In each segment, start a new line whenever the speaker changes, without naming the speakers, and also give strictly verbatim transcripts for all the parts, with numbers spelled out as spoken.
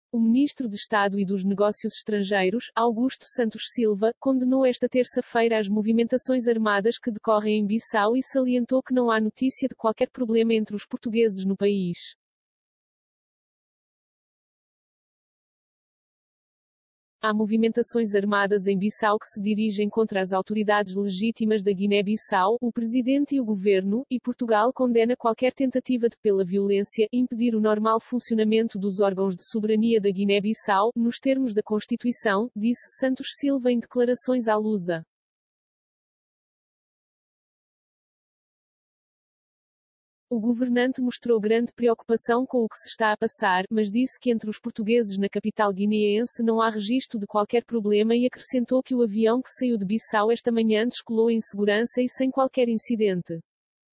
O ministro de Estado e dos Negócios Estrangeiros, Augusto Santos Silva, condenou esta terça-feira as movimentações armadas que decorrem em Bissau e salientou que não há notícia de qualquer problema entre os portugueses no país. Há movimentações armadas em Bissau que se dirigem contra as autoridades legítimas da Guiné-Bissau, o presidente e o governo, e Portugal condena qualquer tentativa de, pela violência, impedir o normal funcionamento dos órgãos de soberania da Guiné-Bissau, nos termos da Constituição, disse Santos Silva em declarações à Lusa. O governante mostrou grande preocupação com o que se está a passar, mas disse que entre os portugueses na capital guineense não há registro de qualquer problema e acrescentou que o avião que saiu de Bissau esta manhã descolou em segurança e sem qualquer incidente.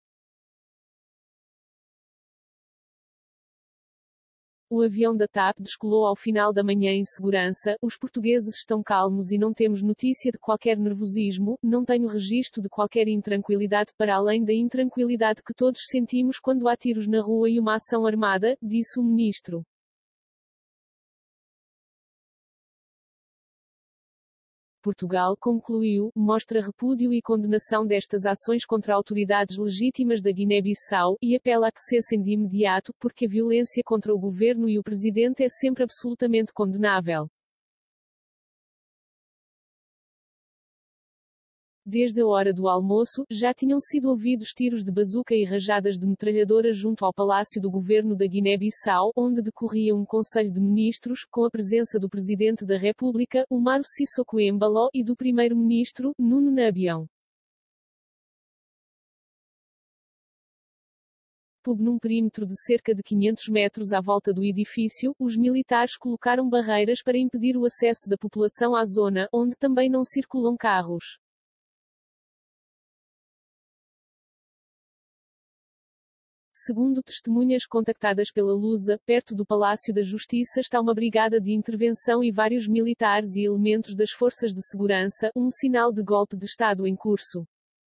O avião da TAP descolou ao final da manhã em segurança. Os portugueses estão calmos e não temos notícia de qualquer nervosismo, não tenho registro de qualquer intranquilidade para além da intranquilidade que todos sentimos quando há tiros na rua e uma ação armada, disse o ministro. Portugal, concluiu, mostra repúdio e condenação destas ações contra autoridades legítimas da Guiné-Bissau, e apela a que cessem de imediato, porque a violência contra o governo e o presidente é sempre absolutamente condenável. Desde a hora do almoço, já tinham sido ouvidos tiros de bazuca e rajadas de metralhadora junto ao Palácio do Governo da Guiné-Bissau, onde decorria um Conselho de Ministros, com a presença do Presidente da República, Umaro Sissoko Embalo, e do Primeiro-Ministro, Nuno Nabião. Num perímetro de cerca de quinhentos metros à volta do edifício, os militares colocaram barreiras para impedir o acesso da população à zona, onde também não circulam carros. Segundo testemunhas contactadas pela Lusa, perto do Palácio da Justiça está uma brigada de intervenção e vários militares e elementos das forças de segurança, um sinal de golpe de Estado em curso.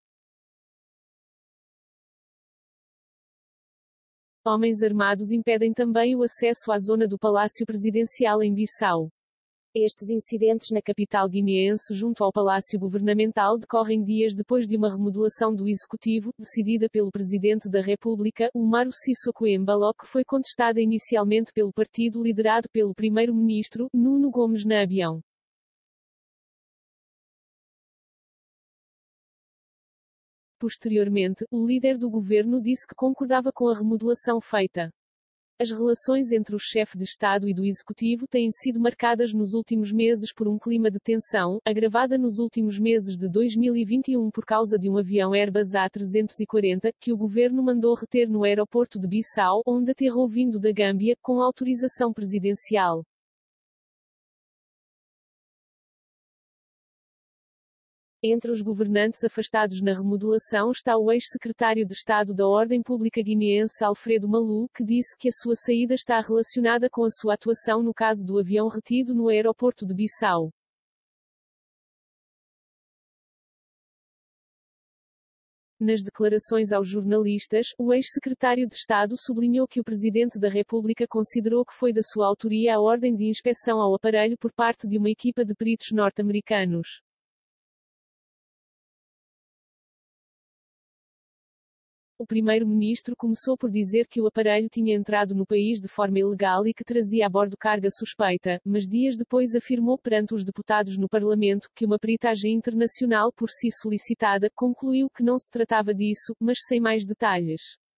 Homens armados impedem também o acesso à zona do Palácio Presidencial em Bissau. Estes incidentes na capital guineense junto ao Palácio Governamental decorrem dias depois de uma remodelação do Executivo, decidida pelo Presidente da República, Umaro Sissoko Embalo, que foi contestada inicialmente pelo partido liderado pelo Primeiro-Ministro, Nuno Gomes Nabião. Posteriormente, o líder do governo disse que concordava com a remodelação feita. As relações entre o chefe de Estado e do Executivo têm sido marcadas nos últimos meses por um clima de tensão, agravada nos últimos meses de dois mil e vinte e um por causa de um avião Airbus A trezentos e quarenta, que o governo mandou reter no aeroporto de Bissau, onde aterrou vindo da Gâmbia, com autorização presidencial. Entre os governantes afastados na remodelação está o ex-secretário de Estado da Ordem Pública guineense Alfredo Malu, que disse que a sua saída está relacionada com a sua atuação no caso do avião retido no aeroporto de Bissau. Nas declarações aos jornalistas, o ex-secretário de Estado sublinhou que o Presidente da República considerou que foi da sua autoria a ordem de inspeção ao aparelho por parte de uma equipa de peritos norte-americanos. O primeiro-ministro começou por dizer que o aparelho tinha entrado no país de forma ilegal e que trazia a bordo carga suspeita, mas dias depois afirmou perante os deputados no Parlamento que uma peritagem internacional por si solicitada concluiu que não se tratava disso, mas sem mais detalhes.